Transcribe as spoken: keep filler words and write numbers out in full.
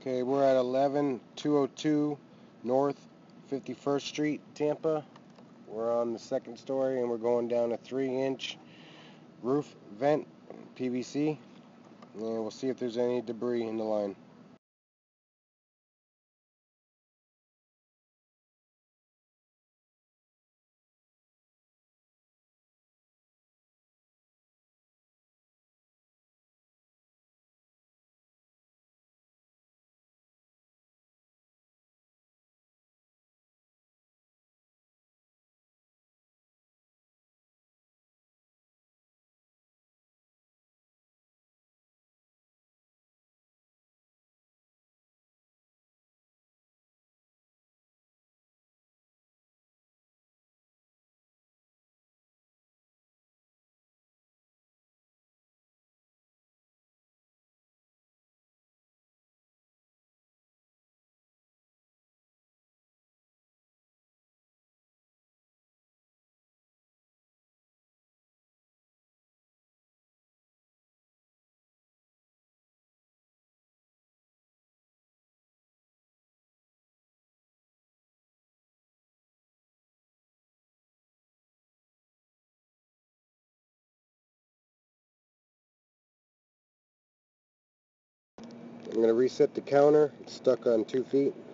Okay, we're at eleven two oh two North fifty-first Street, Tampa. We're on the second story and we're going down a three inch roof vent, P V C, and we'll see if there's any debris in the line. I'm going to reset the counter. It's stuck on two feet.